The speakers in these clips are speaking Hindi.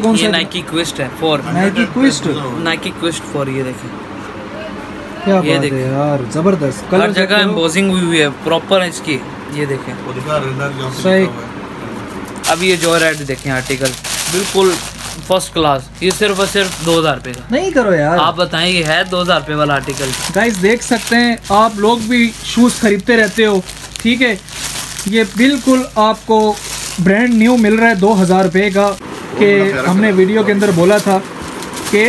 कौन सा? ये नाइकी क्विस्ट है 4। Nike Quest, Nike Quest 4। ये देखें, क्या बात है यार, जबरदस्त। हर जगह एम्बोसिंग हुई है प्रॉपर इसकी। ये देखें सही। अब ये जो रेड देखें आर्टिकल बिल्कुल फर्स्ट क्लास। ये सिर्फ और सिर्फ 2000 रुपये का। नहीं करो यार, आप बताएं, ये है 2000 रुपये वाला आर्टिकल। गाइस देख सकते हैं, आप लोग भी शूज़ खरीदते रहते हो, ठीक है। ये बिल्कुल आपको ब्रांड न्यू मिल रहा है 2000 रुपये का। कि हमने वीडियो के अंदर बोला था कि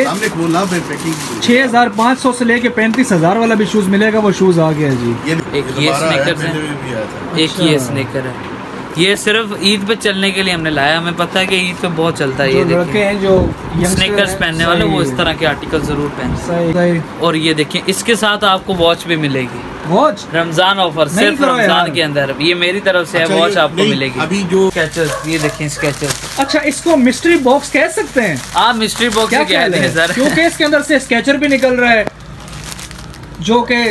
6500 से लेके 35,000 वाला भी शूज़ मिलेगा, वो शूज़ आ गया जी। एक ये स्नेकर है, एक ये स्नेकर है। ये सिर्फ ईद पे चलने के लिए हमने लाया। हमें पता है कि ईद पे बहुत चलता है। ये लड़के हैं जो स्नेकर्स पहनने वाले, वो इस तरह के आर्टिकल जरूर पहने। और ये देखिए, इसके साथ आपको वॉच भी मिलेगी। वॉच रमजान ऑफर सिर्फ रमजान के अंदर। ये मेरी तरफ से है, वॉच आपको मिलेगी। अभी जो स्केचर्स, ये देखिए स्केचर्स। अच्छा, इसको मिस्ट्री बॉक्स कह सकते हैं? आप मिस्ट्री बॉक्स कहते हैं सर, क्योंकि इसके अंदर से स्केचर भी निकल रहा है जो कि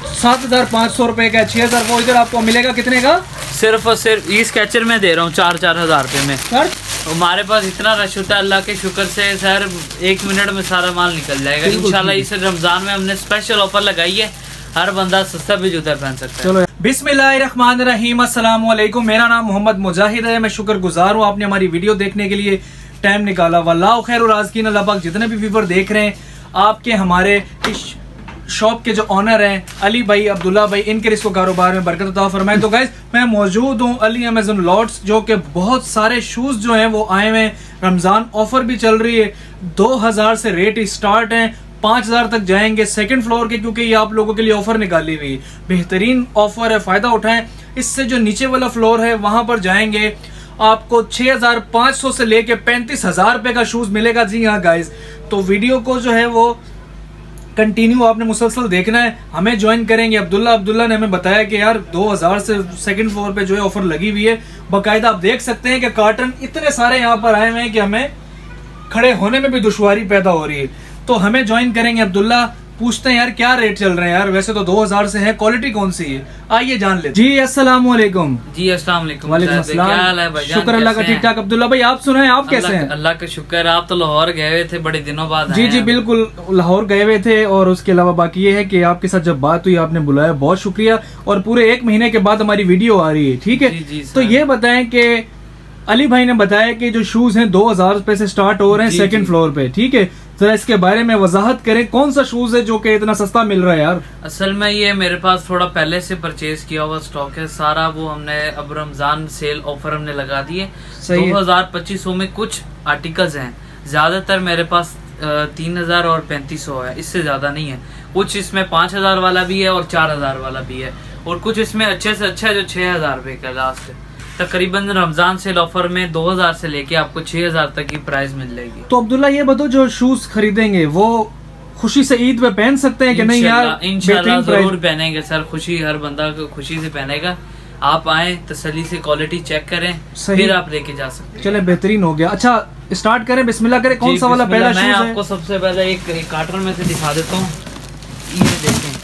7500 रुपए का, 6000। वो इधर आपको मिलेगा कितने का? सिर्फ और सिर्फ ये स्केचर मैं दे रहा हूँ 4-4 हज़ार रुपये में। सर हमारे पास इतना रश होता है, अल्लाह के शुक्र से सर 1 मिनट में सारा माल निकल जाएगा इंशाल्लाह। इस रमजान में हमने स्पेशल ऑफर लगाई है, हर बंदा सस्ता भी जूता पहन सकता है। चलो, बिस्मिल्लाहिर्रहमानिर्रहीम, अस्सलाम वालेकुम। मेरा नाम मोहम्मद मुजाहिद है। मैं शुक्रगुजार हूँ आपने हमारी वीडियो देखने के लिए टाइम निकाला। वल्लाहु खैरुर राज़िकीन। अल्लाह पाक जितने भी व्यूअर देख रहे हैं, आपके हमारे इस शॉप के जो ऑनर हैं अली भाई, अब्दुल्ला भाई, इनके रिस्को कारोबार में बरकत अता फरमाए। तो गाइस, मैं मौजूद हूँ अली अमेज़न लॉट्स, जो कि बहुत सारे शूज़ जो हैं वो आए हुए हैं। रमज़ान ऑफर भी चल रही है, 2000 से रेट स्टार्ट हैं, 5000 तक जाएंगे सेकंड फ्लोर के, क्योंकि ये आप लोगों के लिए ऑफर निकाली हुई बेहतरीन ऑफर है, फायदा उठाएं। इससे जो नीचे वाला फ्लोर है वहां पर जाएंगे, आपको 6500 से लेके 35,000 रुपए का शूज मिलेगा। जी हाँ गाइस, तो वीडियो को जो है वो कंटिन्यू आपने मुसलसल देखना है। हमें ज्वाइन करेंगे अब्दुल्ला ने हमें बताया कि यार 2000 से सेकंड फ्लोर पे जो है ऑफर लगी हुई है बाकायदा। आप देख सकते हैं कि कार्टन इतने सारे यहाँ पर आए हुए हैं कि हमें खड़े होने में भी दुश्वारी पैदा हो रही है। तो हमें ज्वाइन करेंगे अब्दुल्ला, पूछते हैं यार क्या रेट चल रहे हैं यार। वैसे तो 2000 से है, क्वालिटी कौन सी है आइए जान ले। जी अस्सलाम वालेकुम। जी अस्सलाम वालेकुम। वालेकुम अस्सलाम। क्या हाल है भाई? शुक्र अल्लाह का, ठीक ठाक। अब्दुल्ला भाई आप सुनाएं, आप कैसे हैं? अल्लाह का शुक्र। आप तो लाहौर गए हुए थे बड़े दिनों बाद। जी बिल्कुल, लाहौर गए हुए थे। और उसके अलावा बाकी ये है कि आपके साथ जब बात हुई, आपने बुलाया, बहुत शुक्रिया। और पूरे 1 महीने के बाद हमारी वीडियो आ रही है, ठीक है। तो ये बताएं कि अली भाई ने बताया कि जो शूज हैं 2000 रुपए से स्टार्ट हो रहे हैं सेकंड फ्लोर पे, ठीक है। जरा इसके बारे में वजाहत करें, कौन सा शूज है जो कि इतना सस्ता मिल रहा है यार? असल में ये मेरे पास थोड़ा पहले से परचेज किया हुआ स्टॉक है सारा। वो हमने अब रमजान सेल ऑफर हमने लगा दिए। 2025 में कुछ आर्टिकल्स हैं, ज्यादातर मेरे पास 3000 और 3500 है, इससे ज्यादा नहीं है। कुछ इसमें 5000 वाला भी है और 4000 वाला भी है, और कुछ इसमें अच्छे से अच्छा है जो 6000 रुपए का लास्ट है। तकरीबन रमजान सेल ऑफर में 2000 से लेके आपको 6000 तक की प्राइस मिल जाएगी। तो अब्दुल्ला ये बताओ, जो शूज खरीदेंगे वो खुशी से ईद पे पहन सकते हैं कि नहीं यार? इंशाल्लाह जरूर पहनेंगे सर, खुशी हर बंदा को खुशी से पहनेगा। आप आए, तसल्ली से क्वालिटी चेक करें, फिर आप लेके जा सकते हैं। चले, बेहतरीन हो गया। अच्छा स्टार्ट करें, बिस्मिल्लाह करें। कौन सा वाला पहला शूज है? मैं आपको सबसे पहले एक कार्टन में से दिखा देता हूँ। ये देखें,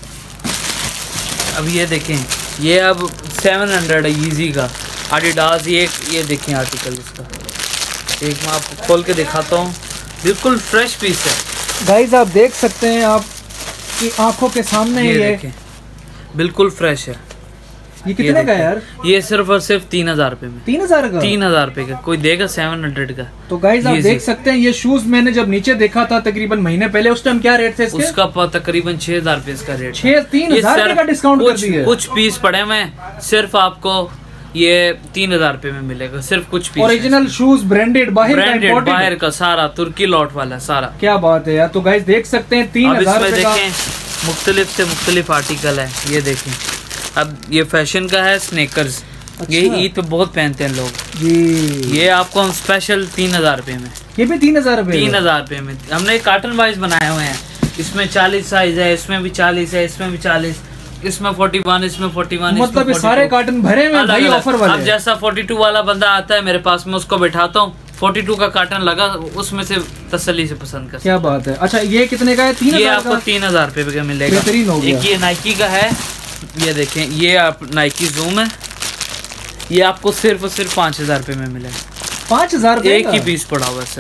अब ये देखें, ये अब 700 है ईजी का एडिडास। ये देखें आर्टिकल इसका, एक मैं आपको खोल के दिखाता हूँ, बिल्कुल फ्रेश पीस है गाइस। आप देख सकते हैं आप की आंखों के सामने, ये देखें बिल्कुल फ्रेश है। ये कितने का है यार? ये सिर्फ और सिर्फ 3000 रुपए में। 3000 का? 3000 रुपए का कोई देगा 700 का। तो गाइस आप देख सकते हैं, ये शूज मैंने जब नीचे देखा था तकरीबन महीने पहले, उस टाइम क्या रेट थे इसके? उसका तकरीबन 6000 रुपए इसका रेट। 3000 का डिस्काउंट कर दिया। कुछ पीस पड़े हुए, सिर्फ आपको ये 3000 रुपए में मिलेगा, सिर्फ कुछ पीस। ओरिजिनल शूज, ब्रांडेड, बाहर का सारा तुर्की लॉट वाला सारा। क्या बात है यार। तो गाइस देख सकते हैं 3000 रुपए का मुख्तलिफ से मुख्तलिफ आर्टिकल है। ये देखें, अब ये फैशन का है स्नेकर्स। अच्छा। ये ईद पे बहुत पहनते हैं लोग जी। ये आपको हम स्पेशल 3000 रुपए में। ये भी 3000 रुपए? 3000 रुपए में। हमने कार्टन वाइज बनाए हुए हैं। इसमें 40 साइज है, इसमें भी 40 है, इसमें भी 40, इसमें 41, इसमें 41, मतलब ये सारे कार्टन भरे हुए भाई ऑफर वाले। अब जैसा 42 वाला बंदा आता है मेरे पास में, उसको बैठाता हूँ, 42 का कार्टन लगा, उसमें से तसल्ली से पसंद कर। क्या बात है। अच्छा ये कितने का है? 3000 ये आपको 3000 रुपए का मिलेगा। बेहतरीन हो गया। एक ये नाइकी का है, ये देखें, ये आप नाइकी जूम है, ये आपको सिर्फ और सिर्फ 5000 रुपए में मिलेगा। 5000 रुपए एक ही पीस पड़ा हुआ है सर।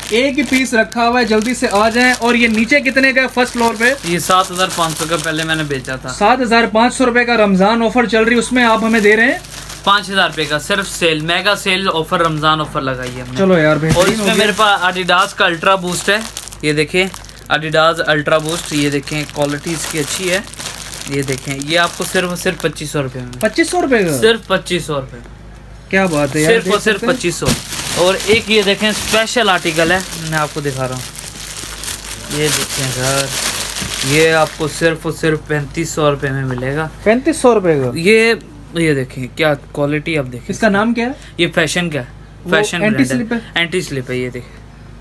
एक ही पीस रखा हुआ है, जल्दी से आ जाएं। और ये नीचे कितने का है फर्स्ट फ्लोर पे? ये 7500 का पहले मैंने बेचा था। 7500 रुपए का रमजान ऑफर चल रही है, उसमें आप हमें दे रहे हैं 5000 रुपए का सिर्फ sale, mega sale offer, Ramzan offer लगाई है हमने। चलो यार, और इसमें मेरे पास एडिडास का अल्ट्रा बूस्ट है, ये देखिए एडिडास अल्ट्रा बूस्ट, ये देखें क्वालिटी इसकी अच्छी है। ये देखें, ये आपको सिर्फ 2500 रुपए में। 2500 रुपए का? सिर्फ 2500 रुपए। क्या बात है यार, सिर्फ और सिर्फ 2500। और एक ये देखें स्पेशल आर्टिकल है, मैं आपको दिखा रहा हूँ, ये देखें सर, ये आपको सिर्फ और सिर्फ 3500 रुपए में मिलेगा। 3500 रुपए का? ये देखें क्या क्वालिटी, आप देखें। इसका नाम क्या है? ये फैशन का, फैशन एंटी स्लिप है। एंटी स्लिप है, ये देखें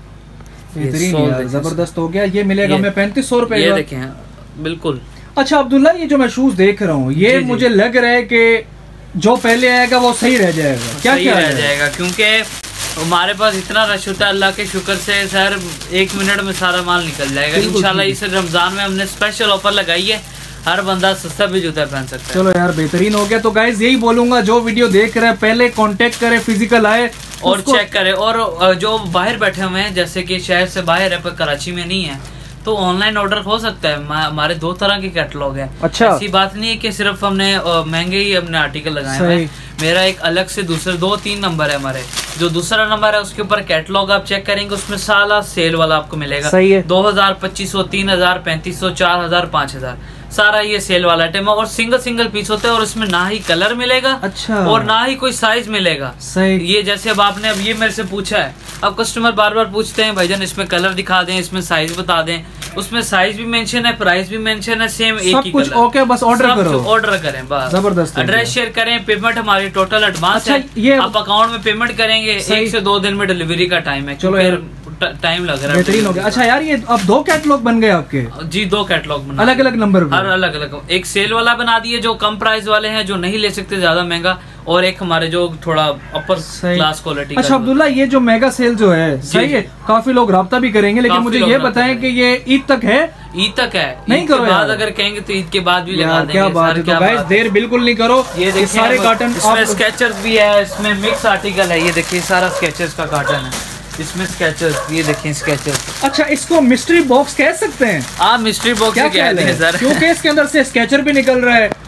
जबरदस्त हो गया। ये मिलेगा हमें 3500 रुपए। ये देखें बिल्कुल। अच्छा अब्दुल्ला, ये जो मैं शूज देख रहा हूँ, ये मुझे लग रहा है कि जो पहले आएगा वो सही रह जाएगा। क्या रह जाएगा? क्योंकि हमारे पास इतना रश होता है, अल्लाह के शुक्र से सर 1 मिनट में सारा माल निकल जाएगा इंशाल्लाह। इस रमजान में हमने स्पेशल ऑफर लगाई है, हर बंदा सस्ता भी जूता पहन सकता है। चलो यार बेहतरीन हो गया। तो गाइज यही बोलूंगा, जो वीडियो देख रहे हैं पहले कांटेक्ट करें, फिजिकल आए और चेक करें। और जो बाहर बैठे हुए हैं, जैसे कि शहर से बाहर है पर कराची में नहीं है, तो ऑनलाइन ऑर्डर हो सकता है। हमारे 2 तरह के कैटलॉग है। अच्छा, ऐसी बात नहीं है कि सिर्फ हमने महंगे ही अपने आर्टिकल लगाए हैं। मेरा एक अलग से दूसरे 2-3 नंबर है हमारे। जो दूसरा नंबर है उसके ऊपर कैटलॉग आप चेक करेंगे, उसमें साला सेल वाला आपको मिलेगा। सही है। 2000, 2500, 3000, 3500, 4000, 5000 सारा ये सेल वाला आइटम है। और सिंगल पीस होता है और इसमें ना ही कलर मिलेगा। अच्छा। और ना ही कोई साइज मिलेगा। सही। ये जैसे अब आपने अब ये मेरे से पूछा है, अब कस्टमर बार बार पूछते हैं भाईजान इसमें कलर दिखा दें, इसमें साइज बता दें। उसमें साइज भी मेंशन है, प्राइस भी मेंशन है, सेम एक ही कुछ ओके, बस ऑर्डर करो, ऑर्डर करें बस। जबरदस्त। एड्रेस शेयर करें, पेमेंट हमारी टोटल एडवांस है। ये आप अकाउंट में पेमेंट करेंगे, 1 से 2 दिन में डिलीवरी का टाइम है। चलो यार, टाइम लग रहा है। बेहतरीन हो गया। अच्छा यार, ये अब 2 कैटलॉग बन गए आपके? जी 2 कैटलॉग बना, अलग अलग नंबर पे। हर अलग अलग। एक सेल वाला बना दिए जो कम प्राइस वाले हैं, जो नहीं ले सकते ज्यादा महंगा, और एक हमारे जो थोड़ा अपर क्लास क्वालिटी। अच्छा अब्दुल्ला, ये जो मेगा सेल जो है सही है, काफी लोग राब्ता भी करेंगे, लेकिन मुझे ये बताएं कि ये ईद तक है? ईद तक है। नहीं करो बाद अगर कहेंगे तो ईद के बाद भी लगा देंगे। क्या बात है, तो गाइस देर बिल्कुल नहीं करो। ये सारे कार्टन, इसमें स्केचर्स भी है, इसमें मिक्स आर्टिकल है। ये देखिए सारा स्केचर्स का कार्टन है, इसमें स्केचर्स, ये देखिए स्केचर्स। अच्छा, इसको मिस्ट्री बॉक्स कह सकते हैं? आप मिस्ट्री बॉक्स कहते हैं सर, क्योंकि इसके अंदर से स्केचर भी निकल रहा है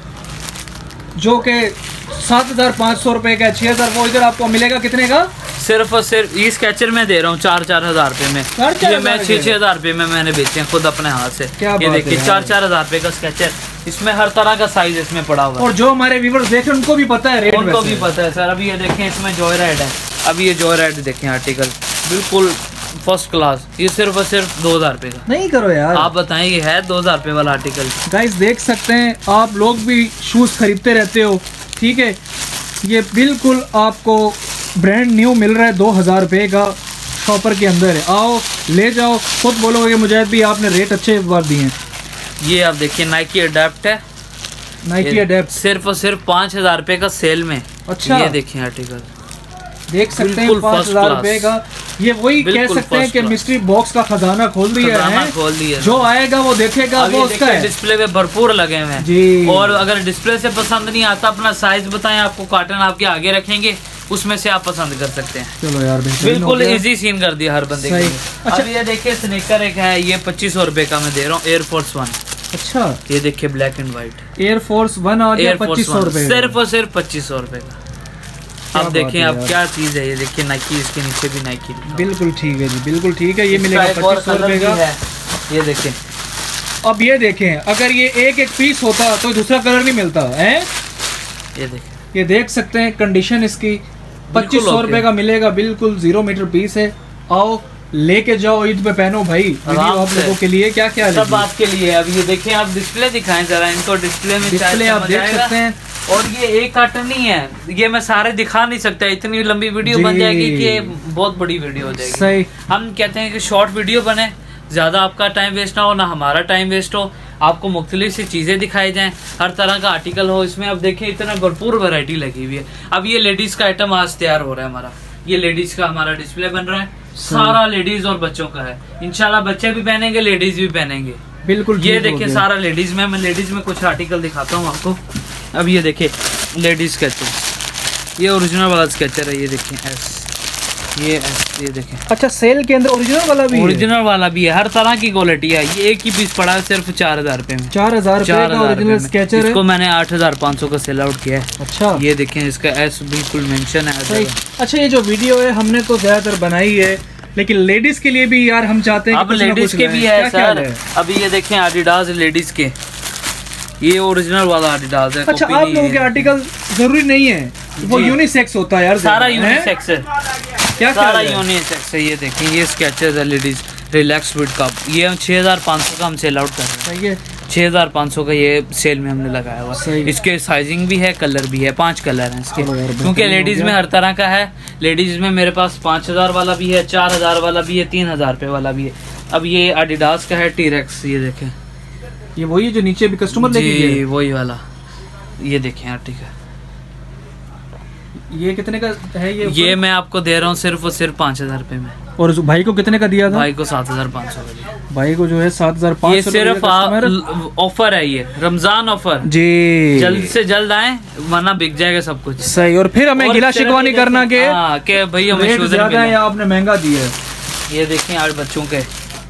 जो कि 7500 रुपए का, 6000। वो इधर आपको मिलेगा कितने का? सिर्फ और सिर्फ ये स्केचर में दे रहा हूँ 4-4 हजार रुपए में। ये मैं 6-6 हजार रुपए में मैंने बेचे हैं खुद अपने हाथ से। ये देखिए 4-4 हजार रुपए का स्केचर, इसमें हर तरह का साइज इसमें पड़ा हुआ है। और जो हमारे व्यूअर्स देख रहे हैं उनको भी पता है रेट, उनको भी पता है सर। अभी ये देखें इसमें जॉय राइड है, अभी ये जॉय राइड देखें आर्टिकल बिल्कुल फर्स्ट क्लास, ये सिर्फ और सिर्फ 2000 रुपए का। नहीं करो यार, आप बताएं, ये है 2000 रुपए वाला आर्टिकल। गाइस देख सकते हैं, आप लोग भी शूज खरीदते रहते हो, ठीक है। ये बिल्कुल आपको ब्रांड न्यू मिल रहा है, 2000 रुपए का शॉपर के अंदर है। आओ ले जाओ, खुद बोलोगे कि मुजाहिद भी आपने रेट अच्छे बार दिए हैं। ये आप देखिए नाइकी अडेप्ट है, नाइकी अडेप्ट सिर्फ और सिर्फ 5000 रुपए का सेल में। अच्छा, ये देखिए आर्टिकल देख सकते हैं 5000 रुपए का। ये वही कह सकते हैं कि मिस्ट्री बॉक्स का खजाना खोल दिया है। जो आएगा वो देखेगा, वो उसका है। डिस्प्ले पे भरपूर लगे हुए हैं जी। और अगर डिस्प्ले से पसंद नहीं आता, अपना साइज बताएं, आपको कार्टन आपके आगे रखेंगे, उसमें से आप पसंद कर सकते हैं। चलो यार, बिल्कुल इजी सीन कर दिया हर बंदे के लिए। अच्छा, ये देखिए स्नीकर एक है, ये 2500 रुपए का मैं दे रहा हूँ, एयरफोर्स 1। अच्छा, ये देखिए ब्लैक एंड व्हाइट एयरफोर्स 1 आ गया 2500 रुपए, सिर्फ और सिर्फ 2500 रुपए का। अब देखें अब क्या चीज है, ये देखिए नाइकी, इसके नीचे भी नाइकी। बिल्कुल ठीक है जी, बिल्कुल ठीक है। ये मिलेगा 2500 रुपए का। ये देखें, अब ये देखें, अगर ये एक पीस होता तो दूसरा कलर नहीं मिलता है। ये देखें, ये देख सकते हैं कंडीशन इसकी, 2500 रुपए का मिलेगा, बिल्कुल 0 मीटर पीस है। आओ लेके जाओ, ईद पे पहनो भाई। वीडियो आप लोगों के लिए क्या क्या सब आपके लिए। अब ये देखें, आप डिस्प्ले दिखाएं जरा इनको, डिस्प्ले में डिस्प्ले आप देख सकते हैं। और ये एक कार्टन नहीं है, ये मैं सारे दिखा नहीं सकता, इतनी लंबी वीडियो बन जाएगी कि बहुत बड़ी वीडियो हो जाएगी। सही। हम कहते हैं कि शॉर्ट वीडियो बने, ज्यादा आपका टाइम वेस्ट ना हो, ना हमारा टाइम वेस्ट हो, आपको मुख्तलिफ सी चीजें दिखाई जाएं, हर तरह का आर्टिकल हो इसमें। अब देखिए इतना भरपूर वैरायटी लगी हुई है। अब ये लेडीज का आइटम आज तैयार हो रहा है हमारा, ये लेडीज का हमारा डिस्प्ले बन रहा है, सारा लेडीज और बच्चों का है। इंशाल्लाह बच्चे भी पहनेंगे, लेडीज भी पहनेंगे। बिल्कुल। ये देखिए सारा लेडीज में, मैं लेडीज में कुछ आर्टिकल दिखाता हूँ आपको। अब ये देखिए लेडीज स्केचर, ये ओरिजिनल वाला स्केचर है, ये देखिए एस, ये देखें। अच्छा, सेल के अंदर ओरिजिनल वाला भी है? ओरिजिनल वाला भी है, हर तरह की क्वालिटी है। ये एक ही पीस पड़ा है सिर्फ 4000 रुपए में। 4000 रुपए का ओरिजिनल स्केचर है। इसको मैंने 8500 का सेल आउट किया है। अच्छा, ये देखें, इसका एस बिल्कुल मेंशन है। अच्छा, ये जो वीडियो है हमने तो ज्यादातर बनाई है, लेकिन लेडीज के लिए भी यार हम चाहते हैं। अब लेडीज के भी है सर। अभी ये देखें एडिडास लेडीज के, ये ओरिजिनल वाला एडिडास है। अच्छा, आप लोगों के आर्टिकल जरूरी नहीं है, वो यूनिसेक्स होता है यार। सारा यूनिसेक्स है, क्या सारा यूनिसेक्स है। ये देखें, ये स्केचेस है लेडीज रिलैक्स विद का। ये 6500 का हम सेल आउट कर रहे हैं। 6500 का ये सेल में हमने लगाया हुआ है। इसके साइजिंग भी है, कलर भी है, 5 कलर हैं इसके, क्योंकि लेडीज में हर तरह का है। लेडीज में मेरे पास 5000 वाला भी है, 4000 वाला भी है, 3000 रुपए वाला भी है। अब ये एडिडास का है टीरेक्स, ये देखें, ये वही जो नीचे भी कस्टमर लेके गए हैं, वही वाला। ये देखें आर्टिकल, ये कितने का है? ये मैं आपको दे रहा हूँ सिर्फ और सिर्फ 5000 रुपए में। और भाई को कितने का दिया था? भाई को 7500 का दिया। भाई को जो है 7500। ये सिर्फ ऑफर है, ये रमजान ऑफर जी। जल्द से जल्द आए वरना बिक जाएगा सब कुछ। सही। और फिर हमें गिला शिकवा नहीं करना के भाई हमें ज्यादा है या आपने महंगा दिया है। ये देखें आज बच्चों के,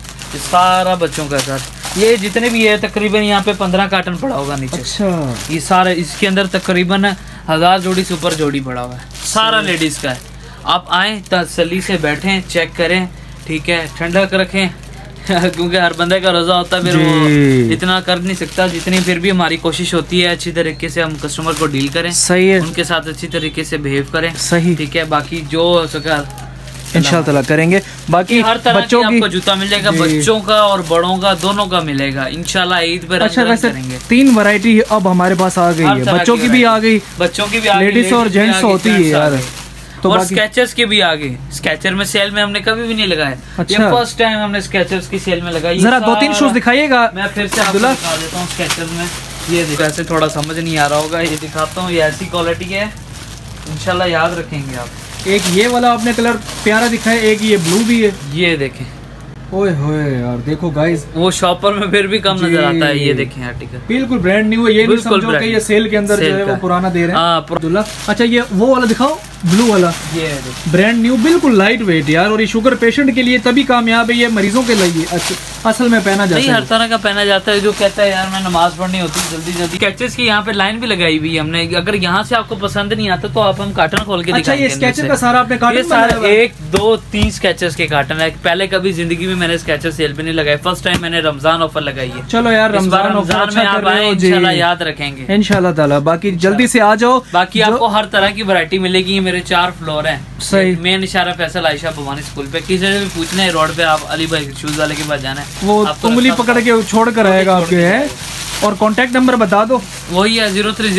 सारा बच्चों का सर, ये जितने भी है तकरीबन यहाँ पे 15 कार्टन पड़ा होगा नीचे। अच्छा, ये सारे, इसके अंदर तकरीबन 1000 जोड़ी से ऊपर जोड़ी पड़ा हुआ है, सारा लेडीज का है। आप आए तसल्ली से बैठें, चेक करें, ठीक है, ठंडक रखें क्योंकि हर बंदे का रोजा होता है, फिर वो इतना कर नहीं सकता जितनी, फिर भी हमारी कोशिश होती है अच्छी तरीके से हम कस्टमर को डील करें। सही है, उनके साथ अच्छी तरीके से बिहेव करें। सही, ठीक है। बाकी जो हो सका इंशाल्लाह करेंगे। बाकी हर तरह बच्चों आपको जूता मिल जाएगा, बच्चों का और बड़ों का दोनों का मिलेगा इंशाल्लाह ईद पर। अच्छा, वैसे 3 वैरायटी अब हमारे पास आ गई है, बच्चों की भी आ गई, बच्चों की भी, लेडीज और जेंट्स होती है यार। तो और स्केचर्स के भी आ गए। स्केचर में सेल में हमने कभी भी नहीं लगाया। अच्छा, ये फर्स्ट टाइम हमने स्केचर्स की सेल में लगाई। जरा 2-3 शूज दिखाइएगा। मैं फिर से आपको दिखा देता हूँ स्केचर्स में। ये वैसे थोड़ा समझ नहीं आ रहा होगा, ये दिखाता हूँ। ये ऐसी क्वालिटी है, इंशाल्लाह याद रखेंगे आप। एक ये वाला आपने कलर प्यारा दिखा है, एक ये ब्लू भी है। ये देखें, ओए होए यार, देखो गाइस, वो शॉपर में फिर भी कम नजर आता है। ये देखें आर्टिकल बिल्कुल ब्रांड न्यू है, ये नहीं समझो कि ये सेल के अंदर जो है वो पुराना दे रहे हैं। अच्छा, ये वो वाला दिखाओ, ब्लू वाला, ये ब्रांड न्यू, बिल्कुल लाइट वेट यार। और ये शुगर पेशेंट के लिए तभी कामयाब है, ये मरीजों के लिए असल में पहना जाता है। हर तरह का पहना जाता है। जो कहता है यार मैं नमाज पढ़नी होती है जल्दी जल्दी। स्केचेस की यहाँ पे लाइन भी लगाई हुई है हमने, अगर यहाँ से आपको पसंद नहीं आता तो आप हम कार्टन खोल के दिखाएंगे। अच्छा, ये स्केचर का सारा आपने कार्टन सारा 1 2 3 स्केचेस के कार्टन है। पहले कभी जिंदगी में मैंने स्केचर सेल पे नहीं लगाए, फर्स्ट टाइम मैंने रमजान ऑफर लगाई है। चलो यार, रमजान में आप आए, इंशाल्लाह याद रखेंगे इंशाल्लाह ताला। बाकी जल्दी से आ जाओ। बाकी आपको हर तरह की वैरायटी मिलेगी। मेरे 4 फ्लोर है। सही। मेन इशारा फैसल आयशा भवानी स्कूल पे। किसी से भी पूछना है रोड पे, आप अली भाई शूज वाले के पास जाना है, वो उंगली पकड़ के छोड़ कर आएगा आपके है। और कांटेक्ट नंबर बता दो। वही है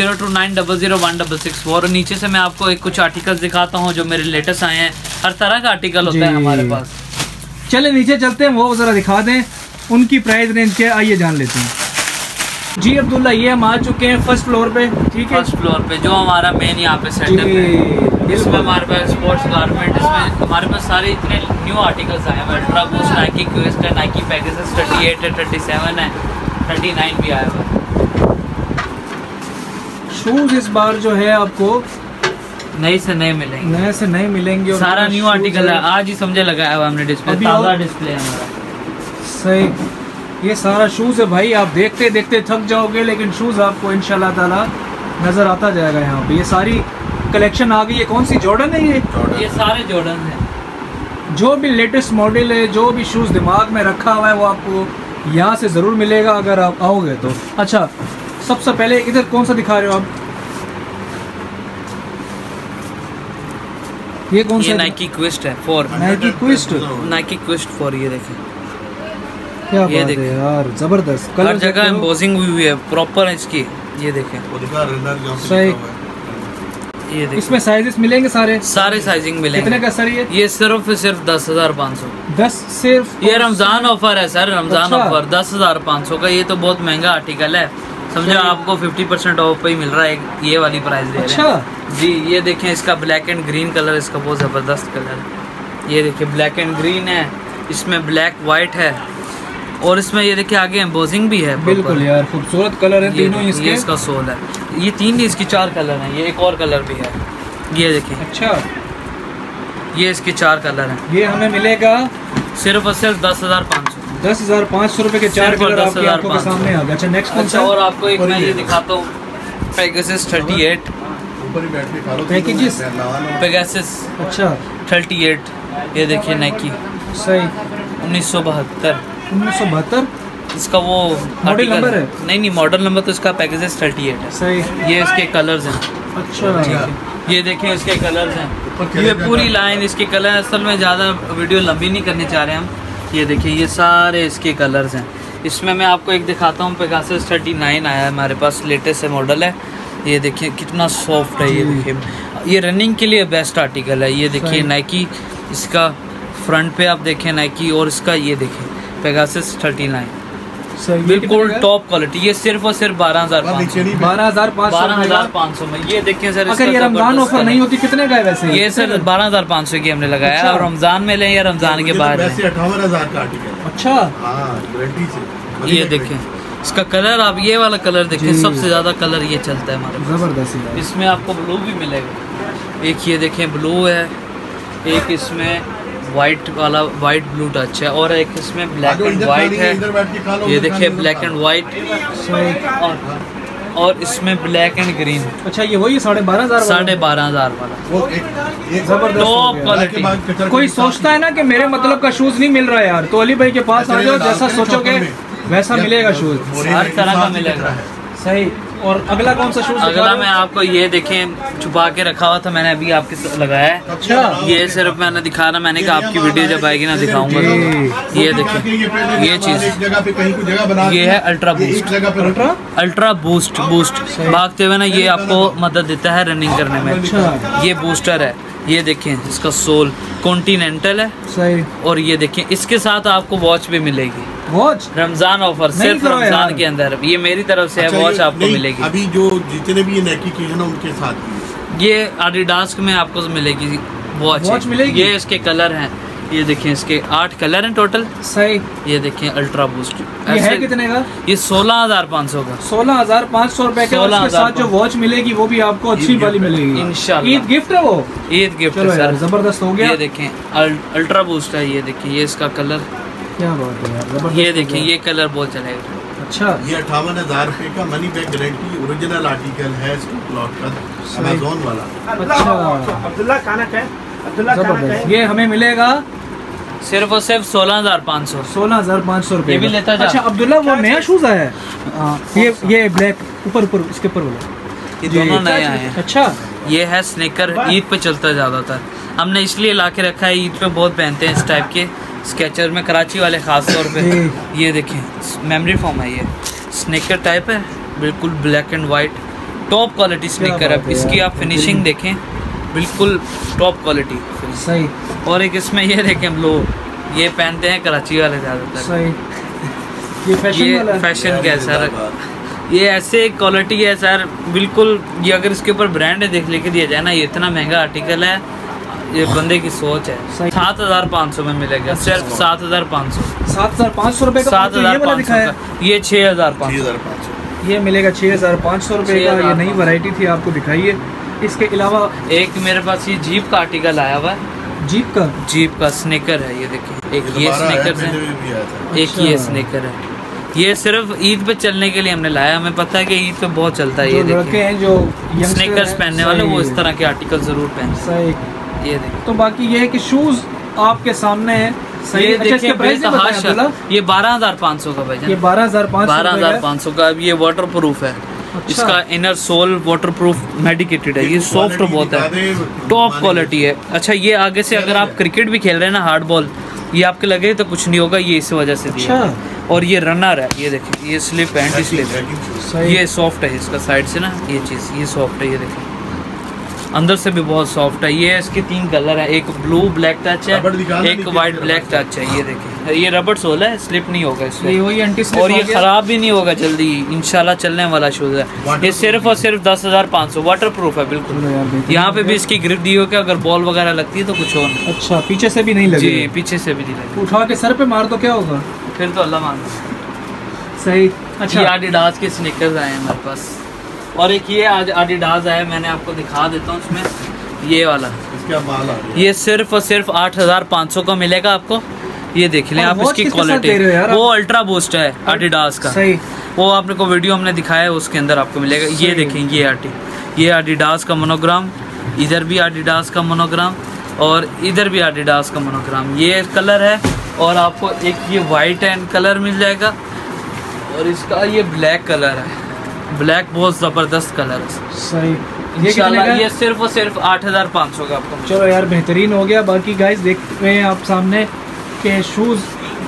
0302900166। और नीचे से मैं आपको कुछ आर्टिकल्स दिखाता हूँ जो मेरे लेटेस्ट आए हैं। हर तरह का आर्टिकल होता है हमारे पास। चले नीचे चलते हैं, वो जरा दिखा दें उनकी प्राइस रेंज क्या, आइए जान लेते हैं। जी अब्दुल्ला, ये हम आ चुके हैं फर्स्ट फ्लोर पे। ठीक है, फर्स्ट फ्लोर पे जो हमारा मेन यहाँ पे सेटअप है। इसमें हमारे पास स्पोर्ट्स गारमेंट, इसमें हमारे पास सारे इतने न्यू आर्टिकल्स आए हैं। अल्ट्रा बूस्ट, नाइकी क्वेस्ट है, नाइकी पेगासस 38 है, 37 है, 39 भी आया हुआ। शूज इस बार जो है आपको नए से नए मिलेंगे, नए से नए मिलेंगे। सारा न्यू आर्टिकल है, आज ही समझे लगाया हुआ हमने डिस्प्ले, ताज़ा डिस्प्ले है हमारा। सही, ये सारा शूज है भाई, आप देखते देखते थक जाओगे, लेकिन शूज आपको इंशाल्लाह ताला नजर आता जाएगा यहाँ पे। ये सारी कलेक्शन आ गई है। कौन सी जॉर्डन है ये सारे जॉर्डन है। जो भी लेटेस्ट मॉडल है, जो भी शूज दिमाग में रखा हुआ है, वो आपको यहाँ से जरूर मिलेगा अगर आप आओगे तो। अच्छा, सबसे पहले इधर कौन सा दिखा रहे हो आप? ये कौन सा? नाइकी क्वेस्ट है 4। Nike Quest, Nike Quest 4। ये देखें, क्या बात है यार, जबरदस्त। हर जगह एम्बोसिंग हुई है प्रॉपर है इसकी। ये देखें, सही। ये इसमें साइजेस मिलेंगे सारे साइजिंग मिलेंगे। कितने का सर ये सिर्फ 10,500। 10 सिर्फ? ये रमजान ऑफर है सर, रमजान ऑफर 10,500 का। ये तो बहुत महंगा आर्टिकल है, समझो आपको 50% ऑफ पे ही मिल रहा है। ये वाली प्राइस दे रहे हैं जी। ये देखें, इसका ब्लैक एंड ग्रीन कलर, इसका बहुत ज़बरदस्त कलर है। ये देखिए ब्लैक एंड ग्रीन है, इसमें ब्लैक वाइट है, और इसमें ये देखिए आगे एम्बोसिंग भी है। बिल्कुल यार, खूबसूरत कलर है तीनों इसके। ये इसका सोल है। ये 3 नहीं, इसकी 4 कलर हैं। ये एक और कलर भी है, ये देखिए। अच्छा, ये इसके 4 कलर हैं। ये हमें मिलेगा सिर्फ और सिर्फ 10,500। 10,500 रुपए के 4 कलर आपकी आंखों के सामने आ गए। अच्छा नेक्स्ट कौन सा? और आपको एक मैं ये दिखाता हूँ, पेगासस 38 पेगासस। अच्छा 38, ये देखिए नाइकी। सही 1972 इसका वो मॉडल नंबर है? नहीं मॉडल नंबर तो इसका पेगासस 38 है। सही ये इसके कलर्स हैं। अच्छा ये देखिए इसके कलर्स हैं, ये पूरी लाइन इसके कलर। असल में ज़्यादा वीडियो लंबी नहीं करने चाह रहे हम। ये देखिए ये सारे इसके कलर्स हैं। इसमें मैं आपको एक दिखाता हूँ, पेगासस 39 आया है हमारे पास, लेटेस्ट मॉडल है। ये देखिए कितना सॉफ्ट है। ये देखिए ये रनिंग के लिए बेस्ट आर्टिकल है। ये देखिए नाइकी, इसका फ्रंट पे आप देखें नाइकी, और इसका ये देखिए पेगासस 39 बिल्कुल टॉप क्वालिटी। ये सिर्फ और सिर्फ 12,500 में। ये देखिए सर, अगर ये रमजान ऑफर नहीं होती कितने का है वैसे? ये सर 12,500 की हमने लगाया। अच्छा। और रमजान में लें या रमजान के बाद? 58,000 का आर्टिकल। अच्छा गारंटी से। ये देखें इसका कलर, आप ये वाला कलर देखें, सबसे ज्यादा कलर ये चलता है हमारे पास। जबरदस्त। इसमें आपको ब्लू भी मिलेगा, एक ये देखें ब्लू है, एक इसमें वाइट वाला वाइट ब्लू टच है, और एक इसमें ब्लैक एंड वाइट है। ये देखिए ब्लैक एंड वाइट, और इसमें ब्लैक एंड ग्रीन। अच्छा ये वही 12,500 12,500 वाला टॉप क्वालिटी। कोई सोचता है ना कि मेरे मतलब का शूज नहीं मिल रहा है यार, तो अली भाई के पास आ जाओ, जैसा सोचोगे वैसा मिलेगा शूज, हर तरह का मिलेगा। सही। और अगला कौन सा शूज? अगला मैं आपको ये देखें छुपा के रखा हुआ था, मैंने अभी आपके लगाया है। अच्छा ये सिर्फ मैंने दिखा रहा, मैंने कहा आपकी वीडियो जब आएगी ना दिखाऊंगा। ये देखिए ये चीज, ये है अल्ट्रा बूस्ट। अल्ट्रा बूस्ट भागते हुए ना ये आपको मदद देता है रनिंग करने में। ये बूस्टर है। ये देखें इसका सोल कॉन्टिनेंटल है। सही। और ये देखें इसके साथ आपको वॉच भी मिलेगी। वॉच रमजान ऑफर सिर्फ रमजान के अंदर, ये मेरी तरफ से है। वॉच आपको मिलेगी। अभी जो जितने भी ये नाइकी की है ना उनके साथ ये एडिडास में आपको मिलेगी वॉच मिलेगी। ये इसके कलर हैं, ये देखें इसके 8 कलर हैं टोटल। सही। ये देखें अल्ट्रा बूस्ट, ये है कितने का? ये 16,500 का। 16,500 रुपए का। उसके साथ जो वॉच मिलेगी वो भी आपको अच्छी वाली मिलेगी इंशाल्लाह। ईद गिफ्ट है वो, ईद गिफ्ट है सर, जबरदस्त हो गया। ये देखें अल्ट्रा बूस्ट है। ये देखिए ये इसका कलर, क्या बात है यार, ये देखें ये कलर बहुत चलेगा। अच्छा ये 58,000 रुपए का money back guarantee original article है, स्टॉक का अमेज़न वाला। अच्छा अब्दुल्ला खाना है, अब्दुल्ला खाना है। ये हमें मिलेगा सिर्फ और सिर्फ 16,500। 16,500 रुपए। ये भी लेता जा। अच्छा अब्दुल्ला वो नया शूज आया है? ये ब्लैक ऊपर इसके ऊपर बोला, ये दोनों नए आए हैं। अच्छा ये है स्नेकर, ईद पे चलता ज़्यादातर, हमने इसलिए ला के रखा है, ईद पे बहुत पहनते हैं इस टाइप के स्केचर में, कराची वाले ख़ास तौर पे। ये देखें मेमोरी फॉर्म है, ये स्नेकर टाइप है बिल्कुल, black and white, top quality sneaker है। इसकी आप फिनिशिंग देखें बिल्कुल टॉप क्वालिटी। सही। और एक इसमें ये देखें हम लोग ये पहनते हैं कराची वाले ज़्यादातर। सही। ये फैशन का है सर, ये ऐसे क्वालिटी है सर बिल्कुल। ये अगर इसके ऊपर ब्रांड देख लेके दिया जाए ना, ये इतना महंगा आर्टिकल है, ये बंदे की सोच है। 7,500 में मिलेगा, सिर्फ 7,500। 7,500 रुपए का। 7,500 का। ये 6,500। ये मिलेगा 6,500 रुपए का। ये नई वैरायटी थी, आपको दिखाइए। इसके अलावा एक मेरे पास ये जीप का आर्टिकल आया हुआ है, जीप का स्नेकर है। ये देखिए एक ये स्नेकर है, एक ये स्नेकर है। ये सिर्फ ईद पे चलने के लिए हमने लाया, हमें पता है कि ईद पे बहुत चलता है। ये लड़के हैं जो स्नेकर्स पहनने वाले, वो इस तरह के आर्टिकल जरूर पहनते हैं। ये देखिए, तो बाकी ये है कि शूज आपके सामने है। सही। ये देखिए ये 12,500 का भाई, ये 12,500 का। ये वाटर प्रूफ है। अच्छा। इसका inner sole waterproof medicated है, ये सॉफ्ट बहुत है, टॉप क्वालिटी है। अच्छा ये आगे से अगर आप क्रिकेट भी खेल रहे हैं ना, हार्ड बॉल, ये आपके लगे तो कुछ नहीं होगा, ये इस वजह से दिया। अच्छा। और ये रनर है, ये देखिए ये स्लिप एंटी स्लिप है, ये सॉफ्ट है इसका साइड से ना, ये चीज़ ये सॉफ्ट है। ये देखिए अंदर से भी बहुत सॉफ्ट है। ये इसके 3 कलर है, एक ब्लू ब्लैक टच है, एक वाइट ब्लैक टच है। ये देखिए ये रबड़ सोल है, स्लिप नहीं होगा इसमें, और ये ख़राब भी नहीं होगा जल्दी, इंशाल्लाह चलने वाला शूज़ है। ये सिर्फ और सिर्फ 10,500, वाटर प्रूफ है बिल्कुल। यहाँ पे भी इसकी ग्रिप दी हो कि अगर बॉल वगैरह लगती है तो कुछ और। अच्छा पीछे से भी नहीं लगी? जी पीछे से भी नहीं लगी। उठा के सर पे मार तो क्या होगा फिर? तो अल्लाह मान। सही। अच्छा ये एडिडास के स्नीकर्स आए हैं हमारे पास, और एक ये आज एडिडास आया, मैंने आपको दिखा देता हूँ। इसमें ये वाला क्या माल आ रहा है। ये सिर्फ और सिर्फ 8,500 का मिलेगा आपको। ये देख लें आप वॉच इसकी किसके साथ क्वालिटी। दे रहे हो यार आप? वो अल्ट्रा बूस्ट है एडिडास का। सही। वो आपने को वीडियो हमने दिखाया है, उसके अंदर आपको मिलेगा। ये देखें, ये एडिडास का मोनोग्राम, इधर भी एडिडास का मोनोग्राम और इधर भी एडिडास का मोनोग्राम। ये कलर है और आपको एक ये वाइट एंड कलर मिल जाएगा और इसका ये ब्लैक कलर है। ब्लैक बहुत ज़बरदस्त कलर है। सही। ये इंशाल्लाह कितने का? ये सिर्फ और सिर्फ 8,500 का आपको। चलो यार बेहतरीन हो गया। बाकी गाइस देख रहे हैं आप सामने के शूज़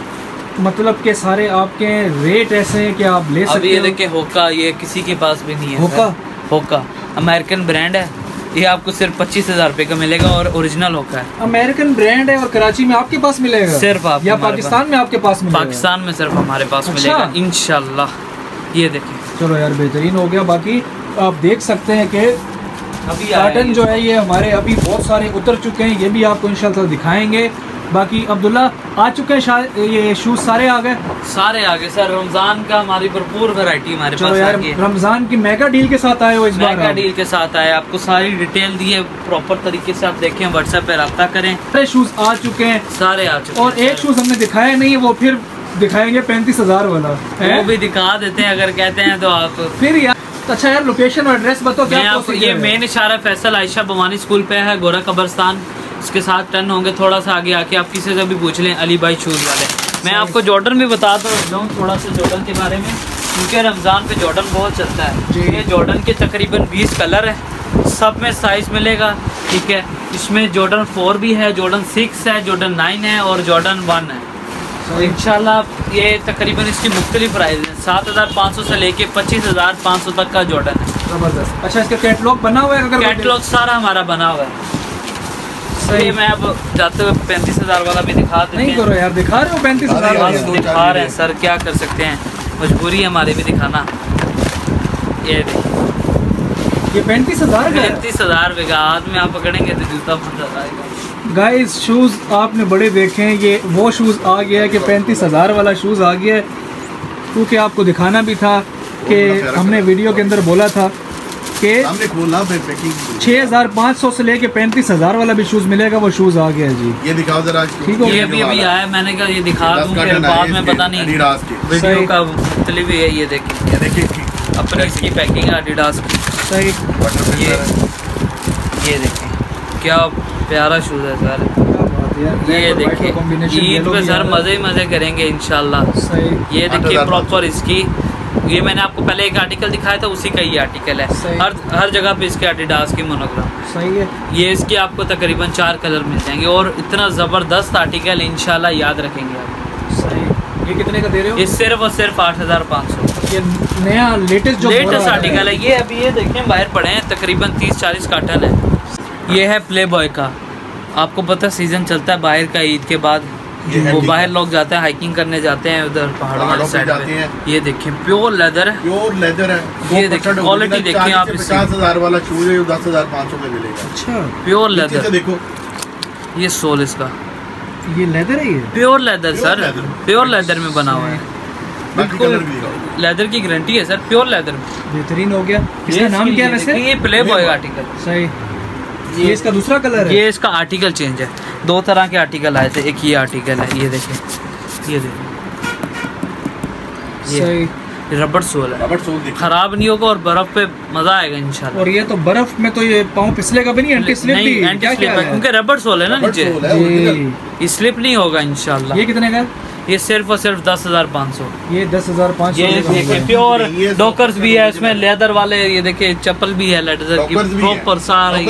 मतलब के सारे आपके रेट ऐसे हैं कि आप ले सकते अभी ये हो। देखिए होका, ये किसी के पास भी नहीं है। होका? होका अमेरिकन ब्रांड है। ये आपको सिर्फ 25,000 रुपये का मिलेगा और ओरिजिनल होका है। अमेरिकन ब्रांड है और कराची में आपके पास मिलेगा? सिर्फ आप या हमारे पाकिस्तान में आपके पास मिलेगा? पाकिस्तान में सिर्फ हमारे पास अच्छा। मिलेगा इंशाल्लाह। ये देखें। चलो यार बेहतरीन हो गया। बाकी आप देख सकते हैं कि अभी पैटर्न जो है ये हमारे अभी बहुत सारे उतर चुके हैं, ये भी आपको इंशाल्लाह दिखाएंगे। बाकी अब्दुल्ला आ चुके हैं, ये शूज सारे आ गए? सारे आगे सर, रमजान का हमारी भरपूर वैरायटी हमारे चलो पास यार आ गई है। रमजान की मेगा डील के साथ आए हो इस बार? मेगा डील के साथ आए, आपको सारी डिटेल दी है प्रॉपर तरीके से। आप देखें, व्हाट्सएप पे रब्ता करें। सारे शूज आ चुके हैं सारे आ चुके और हैं एक शूज हमने दिखाया नहीं है, वो फिर दिखाएंगे 35,000 वाला है। वो भी दिखा देते हैं अगर कहते हैं तो आप। फिर यार अच्छा यार लोकेशन और एड्रेस बताओ क्या? मैं आपको ये मेन इशारा फैसल आयशा भवानी स्कूल पे है, गोरा कब्रस्तान। इसके साथ टर्न होंगे, थोड़ा सा आगे आके आप किसी से भी पूछ लें, अली भाई शूज़ वाले। मैं आपको जॉर्डन भी बताता हूँ थोड़ा सा जॉर्डन के बारे में, क्योंकि रमज़ान पे जॉर्डन बहुत चलता है। ये जॉर्डन के तकरीबन 20 कलर है, सब में साइज़ मिलेगा। ठीक है, इसमें जॉर्डन 4 भी है, जॉर्डन 6 है, जॉर्डन 9 है और जॉर्डन 1 है। तो इंशाल्लाह ये तकरीबन इसकी मुख्तलिफ प्राइस है, 7,500 से लेके 25,500 तक का जॉर्डन है। जबरदस्त। अच्छा इसका कैटलॉग बना हुआ है? अगर कैटलॉग सारा हमारा बना हुआ है। सही। मैं अब जाते हुए 35,000 वाला भी दिखा देते हैं। नहीं करो यार, दिखा रहे हो 35,000 वाला? वाला? दिखा रहे हैं सर, क्या कर सकते हैं, मजबूरी है हमारी भी दिखाना। ये 35,000 का? 35,000 रुपये का हाथ में आप पकड़ेंगे तो जूता फंस आएगा। गाइस शूज़ आपने बड़े देखे हैं, ये वो शूज़ आ गया है कि 35,000 वाला शूज़ आ गया है। क्योंकि आपको दिखाना भी था कि हमने वीडियो के अंदर बोला था कि हमने खोला फिर पैकिंग 6,500 से लेके 35,000 वाला भी शूज़ मिलेगा, वो शूज़ आ गया है जी। ये दिखाओ जरा। ठीक हो ये भी अभी आया, मैंने कहा ये दिखा दूँ फिर बाद में पता नहीं एडिडास की। वीडियो का मुख्तलिफ है। ये देखिए, ये देखिए अपनी इसकी पैकिंग है एडिडास की। सही। ये देखें क्या प्यारा शूज़ है सर। ये देखिए ईद पे सर मज़े ही मज़े करेंगे इंशाल्लाह। सही। ये देखिए प्रॉपर इसकी, ये मैंने आपको पहले एक आर्टिकल दिखाया था, उसी का ये आर्टिकल है। हर जगह पे इसके एडिडास की मोनोग्राम। सही है। ये इसके आपको तकरीबन 4 कलर मिल जाएंगे और इतना ज़बरदस्त आर्टिकल इंशाल्लाह याद रखेंगे आप। सही। ये कितने का दे रहे हो? ये सिर्फ और सिर्फ 8,500। ये नया लेटेस्ट आर्टिकल है ये। अभी ये देखें बाहर पड़े हैं, तकरीबन 30-40 कार्टन है। ये है प्ले बॉय का, आपको पता सीज़न चलता है बाहर का ईद के बाद, वो बाहर लोग जाते हैं, हाइकिंग करने जाते हैं उधर पहाड़ों वाली साइड पे। ये देखें प्योर लेदर है। प्योर लेदर है। ये देखिए क्वालिटी देखिए आप, 50,000 वाला शूज है, 10,500 में मिलेगा। अच्छा प्योर लेदर। देखो ये सोल इसका ये लेदर है, ये pure leather sir, pure leather में बना हुआ है। बिल्कुल लेदर की गारंटी है सर, प्योर लेदर में। बेहतरीन हो गया। इसका नाम क्या है वैसे? ये प्ले बॉय आर्टिकल। सही। ये इसका दूसरा कलर है? ये इसका आर्टिकल चेंज है, 2 तरह के आर्टिकल आए थे, एक ये आर्टिकल है। ये देखें, ये देखें, सही। रबड़ सोल है, खराब नहीं होगा और बर्फ पे मजा आएगा इंशाल्लाह। और ये तो बर्फ में तो ये पाँव फिसलेगा भी नहीं, एंटी स्लिप भी? एंटी स्लिप है क्योंकि रबड़ सोल है ना नीचे, स्लिप नहीं होगा इंशाल्लाह। ये कितने का? ये सिर्फ और सिर्फ 10,500। ये 10,500। ये देखिए प्योर डॉकर्स भी है इसमें, लेदर वाले। ये देखिए चप्पल भी है लेदर की प्रॉपर सारी।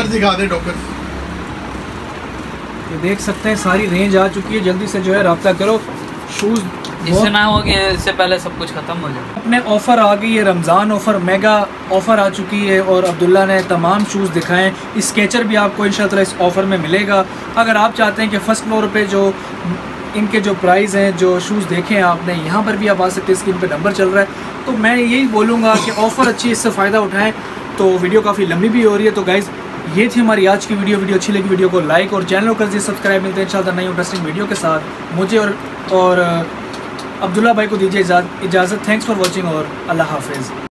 ये देख सकते हैं सारी रेंज आ चुकी है, जल्दी से जो है रब्ता करो। शूज़ इससे ना हो कि इससे पहले सब कुछ खत्म हो जाए। अपने ऑफ़र आ गई है, रमज़ान ऑफ़र, मेगा ऑफ़र आ चुकी है और अब्दुल्ला ने तमाम शूज़ दिखाएं। स्केचर भी आपको इंशाल्लाह इस ऑफ़र में मिलेगा। अगर आप चाहते हैं कि फ़र्स्ट फ्लोर पे जो इनके जो प्राइस हैं, जो शूज़ देखें आपने, यहाँ पर भी आप आ सकते हैं, स्क्रीन पे नंबर चल रहा है। तो मैं यही बोलूँगा कि ऑफ़र अच्छी, इससे फ़ायदा उठाएँ। तो वीडियो काफ़ी लंबी भी हो रही है। तो गाइज़ ये थी हमारी आज की वीडियो अच्छी लगी वीडियो को लाइक और चैनल को कर दीजिए सब्सक्राइब। मिलते हैं इंशाल्लाह नई इंटरेस्टिंग वीडियो के साथ। मुझे और अब्दुल्ला भाई को दीजिए इजाज़त। थैंक्स फॉर वॉचिंग और अल्लाह हाफिज़।